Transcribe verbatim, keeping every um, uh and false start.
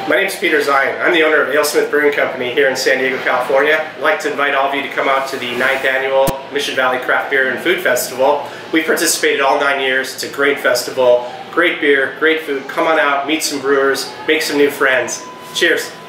My name is Peter Zion. I'm the owner of AleSmith Brewing Company here in San Diego, California. I'd like to invite all of you to come out to the ninth Annual Mission Valley Craft Beer and Food Festival. We've participated all nine years. It's a great festival, great beer, great food. Come on out, meet some brewers, make some new friends. Cheers.